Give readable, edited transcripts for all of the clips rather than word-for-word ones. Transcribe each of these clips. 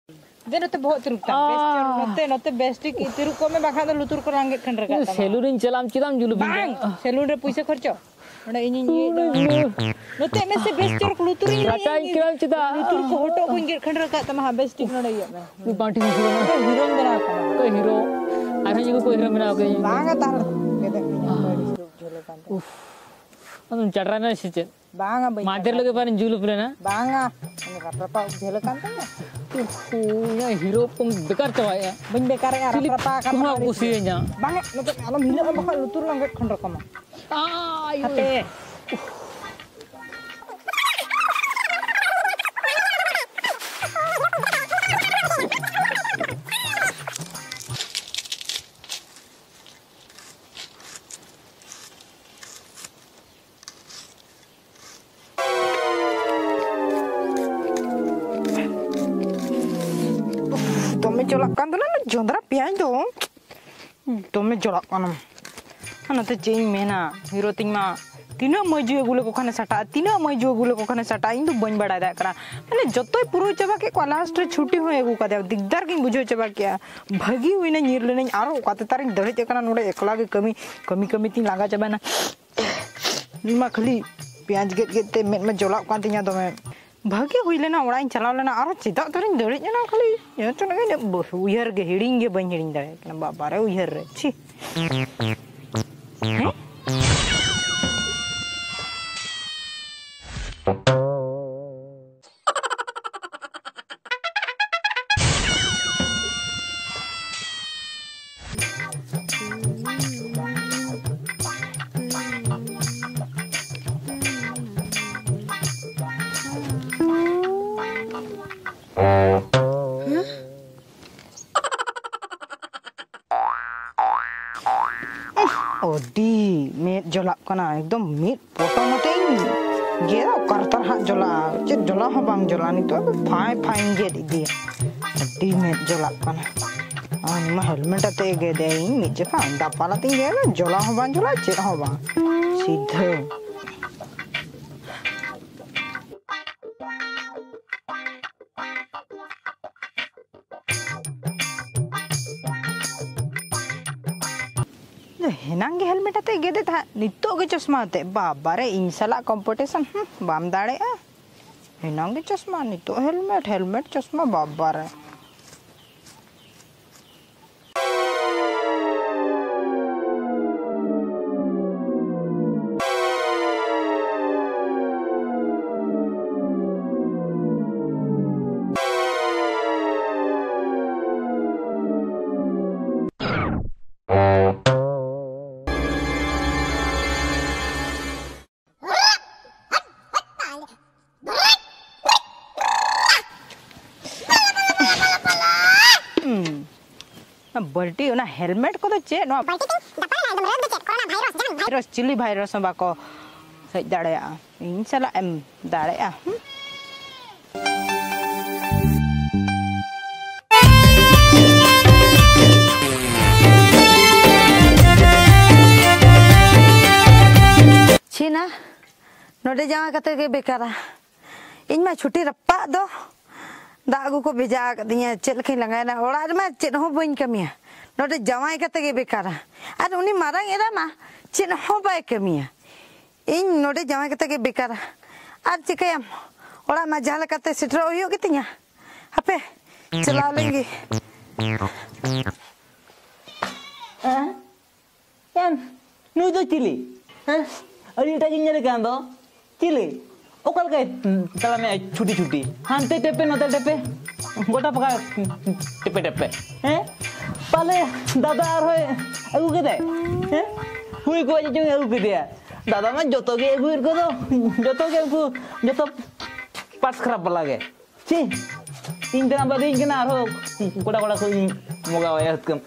दे नते बहुत तिरुक नते बेस्टिक तिरुक को में बाखा लुतुर को लांगे खंडर का सेलूरिन चलाम चिदाम जुलु बांग सेलून रे पैसा खर्चो ओडे इनी नते में से बेस्टर लुतुर रटाई किराम चिदा लुतुर को होटो को इंगे खंडर का तमा बेस्टिक नडे ये तू पार्टी में हीरो बना को हीरो आरे जी को हीरो बना के बांगा तार केदे झोले कान उफ अन चटराना सिचे बांगा मादर लगे पानी जुलु प्लेना बांगा अन रपा झोले कान या हीरो तुम बेकार चवाया बन बेकार यार रपा का तुम खुशी है जा बांगा नते आलम हिले बखा लुतुर लांगे खंडर कमा हते jolak kan tuh lah jondra pian dong tome jolak kanam ana te cing mena hero ting ma tina maju gule ko khane sata tina maju gule ko khane sata इन तो बन बड़ा दा करा माने जतोय पुरो चबा के लास्ट रे छुट्टी हो एगु का दे दिगदार के बुझो चबा के भागी होइना निरले नै आरो काते तारिन दड़े एकना नोडे एकला के कमी ती लागा चबा ना निमा खाली प्याज गेट ते मेट में जolak kan tinya तमे भागे हुईले ना ओड़ा चलाव लेना आरो चिदा तरिन दड़े ना खाली ये तो नगे उयहर गे हिडिंग गे बन हिडिंग दड़े ना बाबा रे उयहर रे छी ओडी मेट जolak kana एकदम मेट फोटो नतें गेरा करतर हा जला चे जला हा बांग जला नि तो फाइन गेट इदी ओडी मेट जolak kana ani ma helmet ate ge de इन मिजे का दापाला तिं गे जला हा बांग जला चे हा बांग सीधे हेनांगे हेलमेट आते गेदे था नितो के चश्मा आते बाबा रे इन साला कंपटीशन बाम दाड़े हेनांगे चश्मा नितो हेलमेट चश्मा बाबा रे बल्टी ना हेलमेट को तो चे नो वायरस चिली वायरस बाको सज दाड़या इन साला एम दाड़या छीना नोडे जामा कते के बेकारा इन मा छुट्टी रप्पा दो दागु को भेजा कदिया चेल के लगाना ओड़ा मा चेन हो बइन कमिया नोडे जमाई कते के बेकारा आर उनी मारांग एरा मा चेन हो बाय कमिया इन नोडे जमाई कते के बेकारा आर चिकयम ओड़ा मा जाला कते सिटर होयो कितिया हपे चला लेंगे यान नु तो चिली हैं अरे टाइम nyari kan do चिली ओकल के तला में छुटी हांते टेपे नते टेपे गोटा पका टेपे हैं पाले दादा आर होय अगु के दे हैं हुई को जे अगु के दिया दादा में जतो के अगु को दो जतो पास खराब लागे छी इन तना बदी के ना हो गोटा को मोगा या कम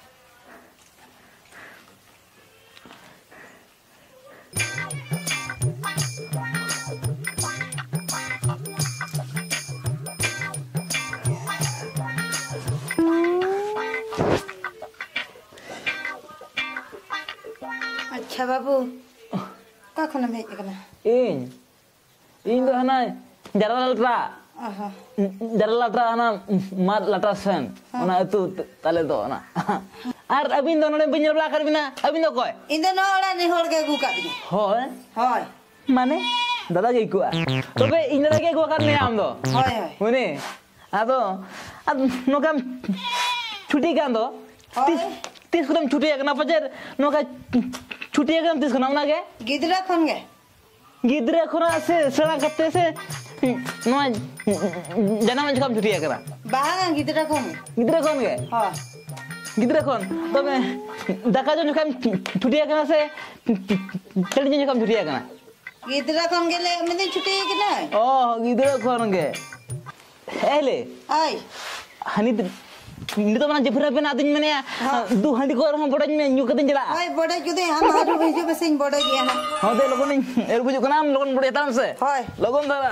अच्छा बाबू का खना में एकना इन दो हना जरा ललरा Dara latra ana mat latra sen. Ona itu tale do ona. Ar abin do none binyer belakar bina. Abin do koy. Indo no ora ni hol ke guka bini. Hoy. Hoy. Mane? Dada ge gua. Tobe indra ge gua kan ne am do. Hoy hoy. Mune. Ado nokam छुट्टी kan do. Tis kudam छुट्टी ya kenapa jer noka छुट्टी kan tis kenapa nage? Gidra khon ge. Gidra khona se sela kate se no jana man kam छुट्टी ya kena. Bahang gidra khon. Gidra khon ge. Hoy. Gidra khon. Tobe daka jo kam छुट्टी ya kena se chali jo kam छुट्टी ya kena. Gidra khon ge le mene chuti ke na. Oh, gidra khon ge. Ele. Ai. Hani ini tuh mana jepura pena tuh mana ya? Du handi kor ham bodoh nih nyuk katanya jela. Hoy bodoh jude ham haru biju besing bodoh dia ha. Oh deh logon nih, bujuk kenam logon bodoh talam se. Hoy. Logon dah.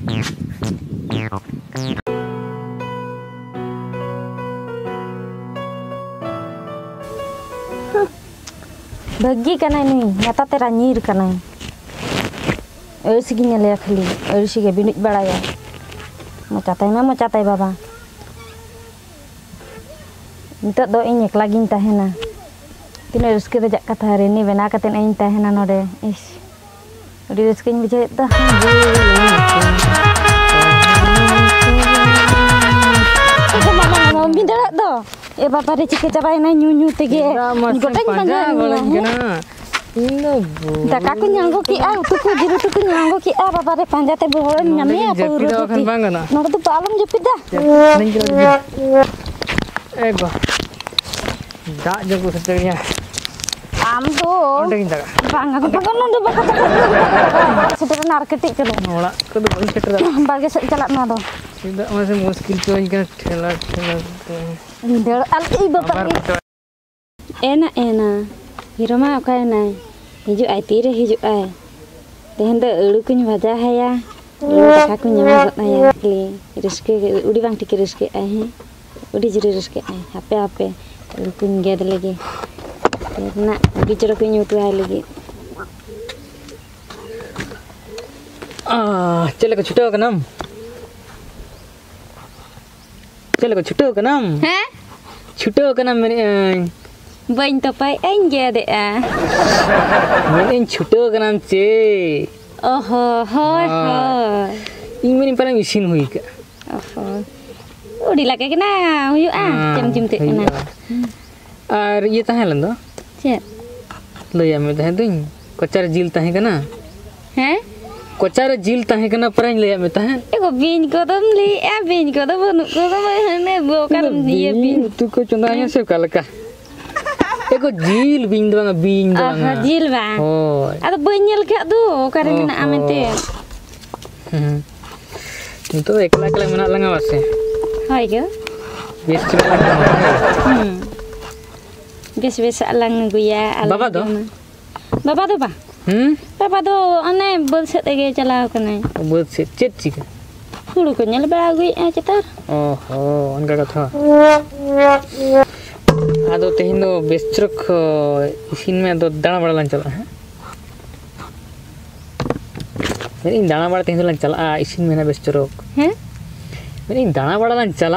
Bagi kana ini, nyata teranyir kana. Segini lihat kali, segi binut baraya. Mau catai baba. Minta doain ya lagi tahena. Tina rezeki rejak kata hari ini benar katen ain tahena node. Is. Udah rezekinya bijak dah. Aku mama minta dah. Bapa rezeki capai na nyu tege. Goteng panjang gana. Tak aku nyanggo ki tuku jiru tuku nyanggo ki bapa re panja te bohon nyame apa urut ti. Nong tu palem jepit dah. Ego. Dak jago seternya. Am tu. Bang aku nondu baka. Seternya narketik ke lo. Ola, kudu bagi seter. Bagi celak na do. Tidak masih muskil tu kan thela. Linder al bapa. Ena. Hiroma okay na. Hiju ai tire hiju ai. Tehenda ulukunya wajah ya. Aku nyamuk na ya kli. Rezeki udi bang tikir rezeki ai. Udi jiri rezeki ai. Hape. Ulukunya gede lagi. Karena bicara kunya itu lagi. Cile ko छुट्टो कनम. Cile ko छुट्टो कनम. Hah? छुट्टो कनम मेरे Bain topai gede मेरे छुट्टो कनम चे. Hoy. Ing मेरे पास mesin हुई का. Udah lagi kena huyu jam-jam tu kena. और ये ताहे लंदो Cek. लो या में ताहे तुम कोचार जिल ताहे कना Hah? कोचार जिल ताहे कना पराइन ले या में ताहे Ego bin ko dom li bin ko dom nu ko dom ne bukan dia bin. तू को चुनाया से कल का एको जिल बिंग दोंगा Jil bang. Oh Atau banyak gak tuh karena nak amete. itu ekla mana langa wase Hai ke? best langa Biasa lang guya. Bapa tu? Bapa tu pa? Bapa tu aneh bolset lagi jalan kena. buat cet sih Hulu kunya lebih agui cetar. oh enggak kata ada tehin do best truk isin में तो दाना बड़ा लन चला है मेरी दाना बड़ा tehin लन चला isin में ना best truk Hah? मेरी दाना बड़ा लन चला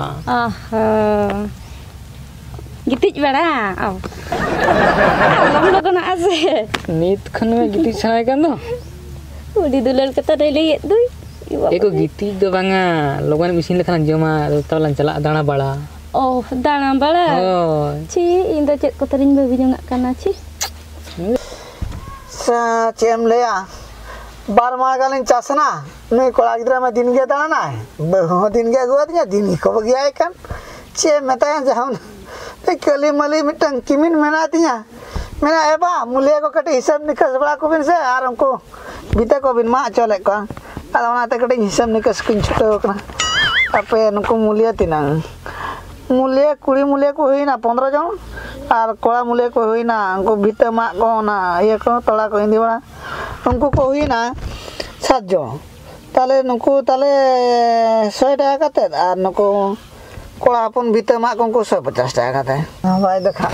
Gitik bera. Alam lo kena ase. नीत खन में गिटी छाए kan do Udi dulur kata dah lihat tu. एको गिटी do banga लोगन mesin lekhan joma तो लन चला दाना बड़ा Oh, dana bala. oh Ci, indah cek kotorin babi jangan kena ci. चेम ले बार मार गालिन चासना मैं कोला गिद्रा में दिन गया था ना बहु दिन गया गुआ दिया दिन को गया है kan चे मताया जाऊं मैं कली मली मिटंग किमिन मेनातिया मेना एबा मुलिया को कटे हिसाब निकास बड़ा को बिन से आर हमको बीते को बिन मा चले को आदा ना ते कटे हिसाब निकास किन छुटो कना अपे नको मुलिया तिना मुलिया कुड़ी मुलिया को हुई ना 15 जन और कोड़ा मुलिया को हुई ना उनको बीते मा को ना ये को तोड़ा को हिंदी बड़ा उनको को हुई ना 7 जन ताले नुको ताले 100 টাকা কাতে আর নুকো কোড়া আপন ভিতে মা কোনকো 150 টাকা কাতে ভাই দেখা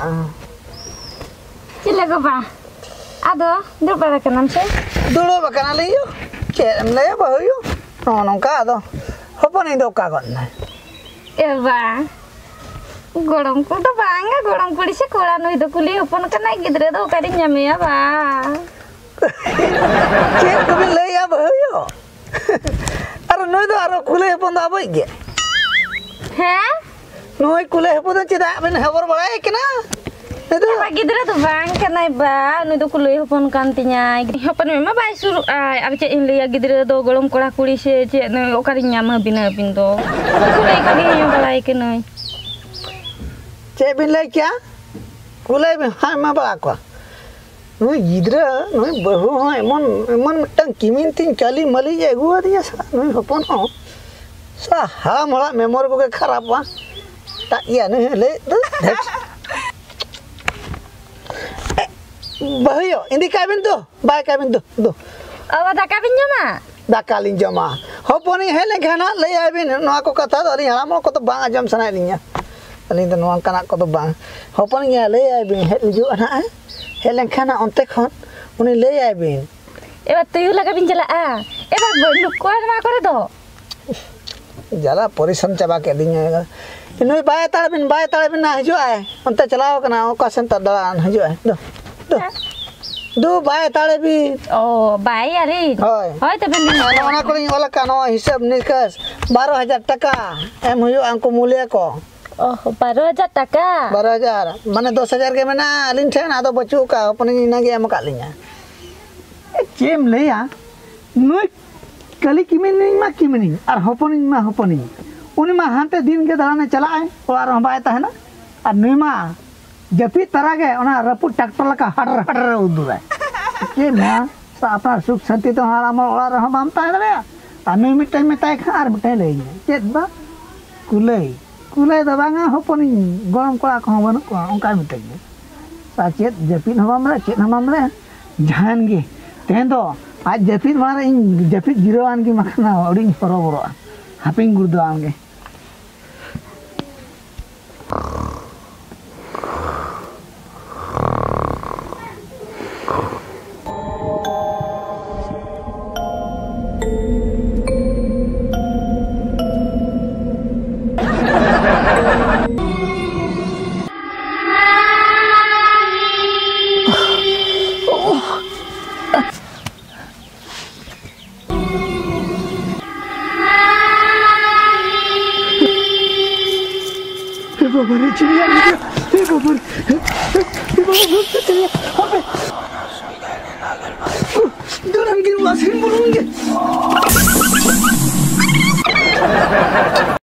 Cila ko pa? Ado, dulu pada kenam sih. dulu bakana liyo ke mle ba yo no nongka do hopon indo ka gon na Eba. Gorong ko to banga gorong kuli se kola noi do kuli hopon kana gidre do kari nyame ya ba. Cek ko bin lay ya bayo aro noi do aro kule hopon da boy ge Ha? noi kule hopon cida bin hebor balai kena itu Eba gidre do bang kana ba noi do kuli hopon kantinya. Hopon mema bai suru ai abi ce in ya gidre do golong kola kuli se ce noi o kari nyame bina bindo. Kuli kali yo balai ke noi. cek bin lay kya kule bin ha ma ba ko noi gidra noi bahu ha emon mitang kimin tin kali mali je gua dia noi hopon ho sa ha mola memor ko ke kharap wa tak iya noi le bahayo indi kabin tu bai kabin tu Awa da kabin jama. dakalin jama hoponi hele khana le abin noa ko katha do ri haram ko to bang ajam sana linya alin to noa kana ko to bang hoponi ya le abin he ju ana hele khana onte khon uni le abin Eba tuyu laga bin jala a. Eba bolu ko ma kore do. jala परिश्रम चबा के दिnya noi bai talabin na hiju ai onte chalao kana o ka center dalan hiju ai do bai talabi Oh, bai ari. Hoy. Hoy te ben ona ko ni ola kano hisab nikas 12000 taka em huyu angko mulia ko Oh, 12,000 taka. 12000 माने 10000 के मना लिन ठेन आदो बचू का अपनी ना गया मका लिया चेम ले या नोय कली किमिनी और होपनी उनी मा हांते दिन के दलाने चला है और बाय ता है ना और नोय मा जपी तरह के ओना रपु ट्रैक्टर लका हडर उदु है के ना सा अपना सुख शांति तो हारा म ओला रह बामता है रे और नोय मिटे में ताय खार मिटे ले चेत बा कुले दबांगा होपनी गरम कोड़ा को बनु को उनका मिटे सा चेत जपिन हमामरे चेत हमामरे जान गे तेन दो आज जपिन मारे इन जपिन जिरोवान की मखना ओडिन फरोबरो हापिंग गुरदो आमगे बाबा चिड़िया चिड़िया